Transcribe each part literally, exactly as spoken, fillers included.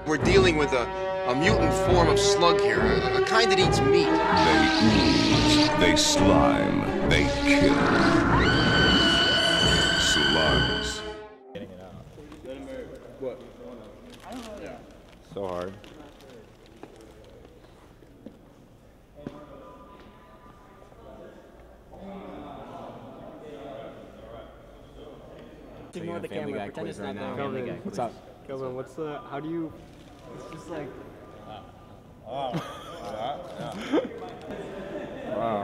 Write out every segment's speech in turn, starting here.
we're dealing with a, a mutant form of slug here, a, a kind that eats meat. They ooze, they slime, they kill. Slugs. Getting it out. What? So hard. Ignore the camera, pretend it's not there. Family guy. What's up? Kelvin, what's the, how do you, it's just like, Wow. Wow.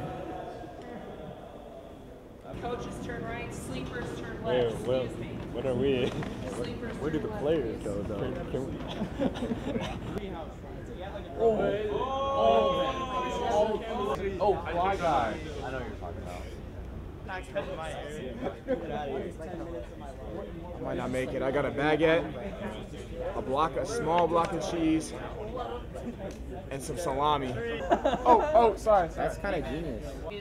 Coaches turn right, sleepers turn Wait, left. well, Excuse me. what are we? Sleepers where do turn the left. players go though? Can, can we? Oh, oh, fly guy. I know what you're talking about. I might not make it. I got a baguette, a block, a small block of cheese, and some salami. Oh, oh, sorry. That's kind of genius.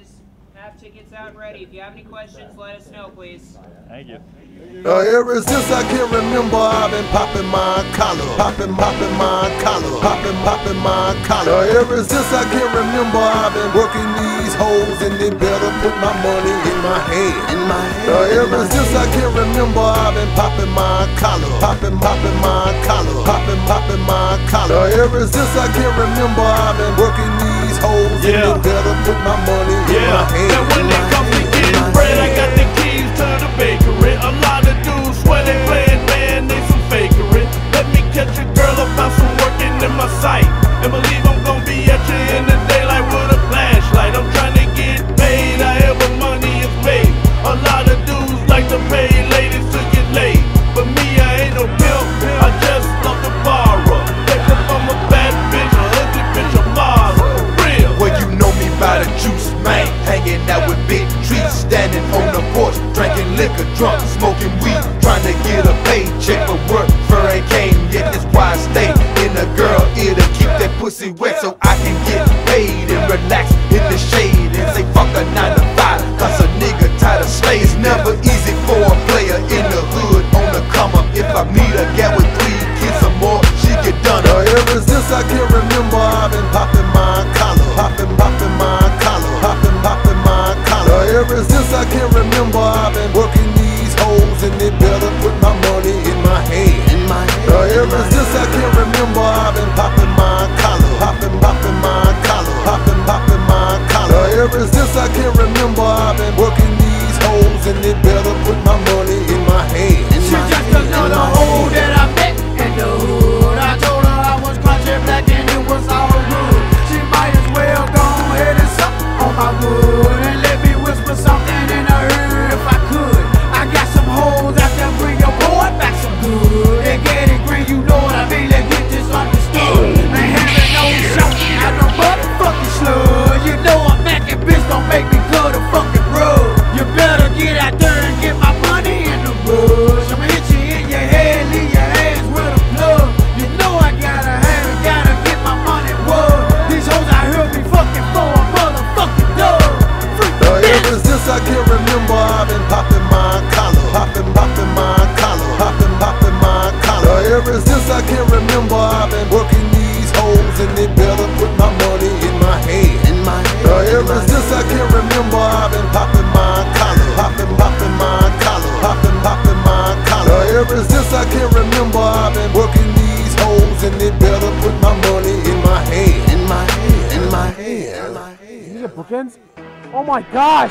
Have tickets out and ready. If you have any questions, let us know, please. Thank you. Uh, ever since I can remember, I've been popping my collar, popping, popping my collar, popping, popping my collar. Uh, ever since I can remember, I've been working these hoes, and they better put my money in my hand, in my hand. Uh, ever since I can remember, I've been popping my collar, popping, popping my collar, popping, popping my collar. Uh, ever since I can remember, I've been working these hoes, yeah. And they better put my money yeah. in my hand. And when it comes to getting bread, I got the keys to the bakery. A lot of dudes swear they playing, man, they some fakery. Let me catch a girl about some working in my sight, and believe I'm gonna be at you in the daylight with a flashlight. I'm trying to get paid, however money is made. A lot of dudes like to pay ladies to get laid, but me, I ain't no pimp, I just love to borrow. Pick up on a bad bitch, a ugly bitch, a model. Real. Well, you know me by the juice, man. Hanging out with big trees, standing on the porch, drinking liquor, drunk, smoking weed, trying to get a paycheck for work. Fur ain't came yet, that's why I stay in a girl ear to keep that pussy wet, so I can get paid and relax in the shade and say fuck a nine to five, cause a nigga tired of slaves. It's never easy for a player in the hood on the come up. If I meet a gal with three kids or more, she get done up. Ever since I can remember, I've been popping my collar, popping, popping my collar, popping, popping my collar. Ever since I can remember, I've been working these hoes, and they better put my money in my hand, in my hand. Ever since I can remember, I've been popping my collar, popping, popping my collar, popping, popping my collar. Ever since I can remember, I've been working these hoes, and they better put my money in my hand. She's just another hoe that I met in the hood. I told her I was country black and it was all good. She might as well go ahead and suck on my wood and let me whisper something in her ear if I could. I got some hoes out there, bring your boy back some good. They get it green, you know what I mean, let's get this understood. Ain't having no shot at no motherfucking slug. You know I'm macking, bitch, don't make me cut a fucking rug. You better get out there and get my money in the rush. I'ma hit you in your head, leave your ass with a plug. You know I gotta have it, gotta get my money wood. These hoes out here be fucking for a motherfucking dub. Uh, ever since I can remember, I've been popping my collar, popping, popping my collar, popping, popping my collar. Uh, ever since I can remember, I've been working these hoes, and they better put my money in my hand, in my hand. Uh, ever since I can remember, I've been popping my collar, popping, popping my collar, popping, popping my collar. Uh, ever since I can remember, I've been working these hoes, and they better put my money in my hand, in my hand, in my hand, in my hand. These are bookends? Oh my gosh!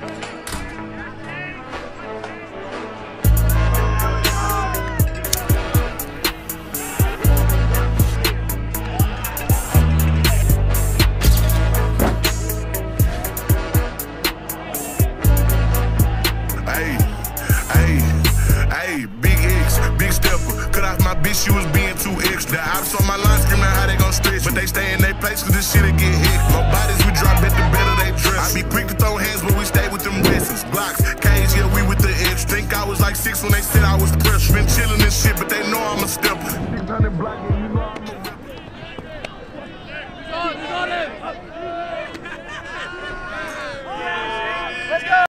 Hey, hey, hey, big X, big stepper. Cut off my bitch, she was being too extra. The ops on my line screaming how they gon' stretch, but they stay in their place cause this shit'll get hit. More bodies we drop at the better they dress. I be quick to throw hands, but we stay with them wrestles. Glocks, K's, yeah, we with the X. Think I was like six when they said I was fresh. Been chillin' and shit, but they know I'm a stepper. six hundred block